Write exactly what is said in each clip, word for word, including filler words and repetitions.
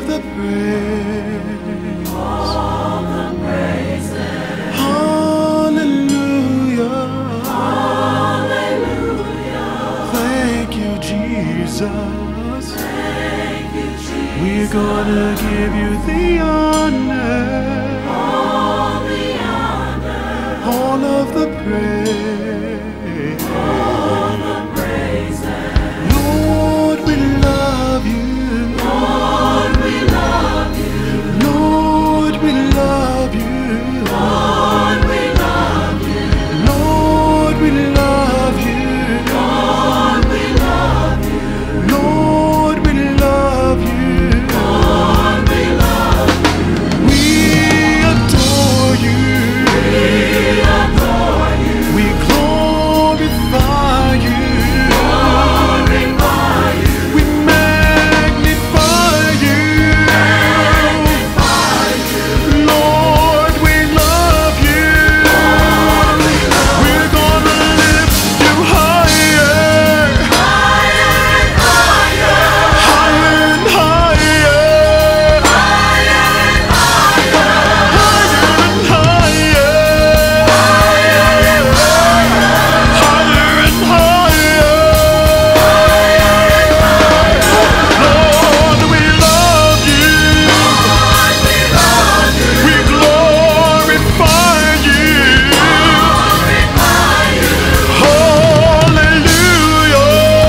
of the praise. All the praises. Hallelujah. Hallelujah. Thank you, Jesus. Thank you, Jesus. We're gonna give you the honor. All the honor. All of the praise. All the praises. Lord, we love you. Lord, we love you. Lord, we love you. Lord, we love you. Lord, we love you. Lord, we love you. Lord, we love you. Lord, we love you. We adore you. We adore you. We glorify you. Glorify you. We magnify you. Magnify you. Lord, we love you. Lord, we love We're gonna lift you higher, higher and higher. higher and higher, Higher and higher. higher and higher, higher and higher. Lord, we love you. Lord, we love you. We glorify you. Glorify you. Hallelujah.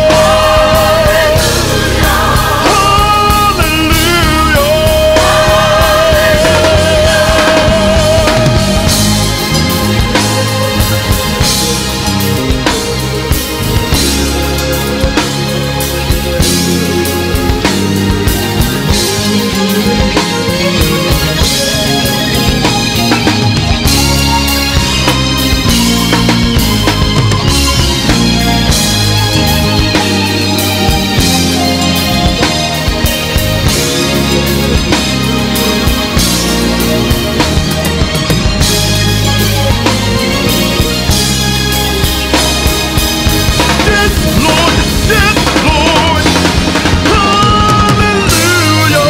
Yes, Lord, yes, Lord. Hallelujah.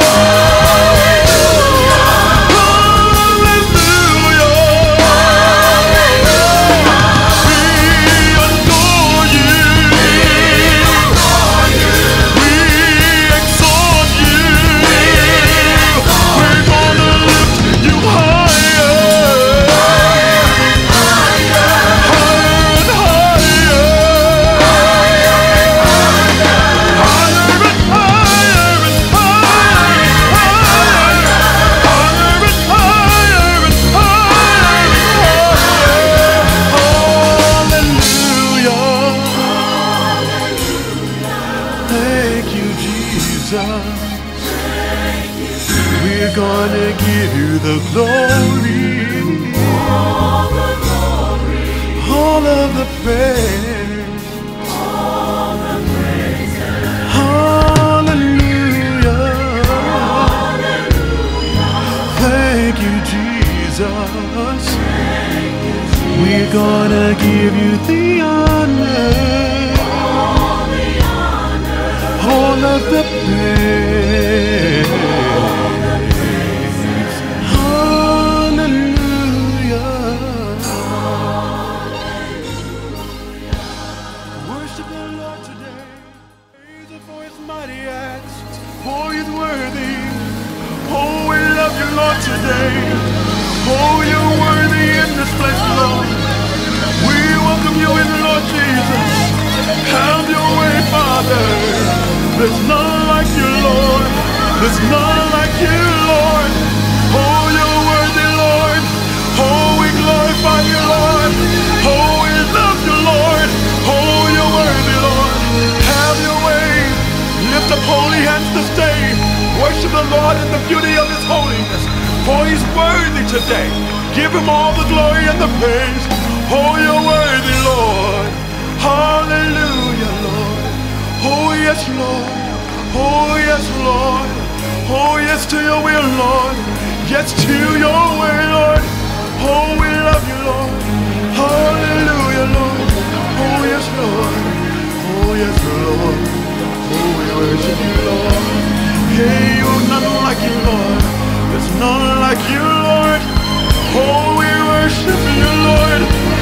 Hallelujah. We adore you. We exalt you. We're gonna lift you higher. Higher and higher. Thank you, Jesus. We're gonna give you the glory, All the glory. all of the praise. All the praises. Hallelujah. Hallelujah. Thank you, Jesus. Thank you, Jesus. We're gonna give you the honor, All the honor. all of the praise. Hallelujah. Worship the Lord today. Praise Him for His mighty acts, for He's worthy. Oh, we love you, Lord, today. Oh, you're worthy in this place, Lord. We welcome you in, Lord Jesus. Have your way, Father. There's none like you, Lord. There's none like you, Lord. Oh, you're worthy, Lord. Oh, we glorify you, Lord. Oh, we love you, Lord. Oh, you're worthy, Lord. Have your way. Lift up holy hands this day. Worship the Lord in the beauty of His holiness. For He's worthy today. Give Him all the glory and the praise. Oh, you're worthy, Lord. Hallelujah, Lord. Oh, yes, Lord. Oh, yes, Lord. Oh, yes to your will, Lord. Yes to your way, Lord. Oh, we love you, Lord. Hallelujah, Lord. Oh, yes, Lord. Oh, yes, Lord. Oh, we worship you, Lord. Hey, you're none like you, Lord. There's none like you, Lord. Oh, we worship you, Lord.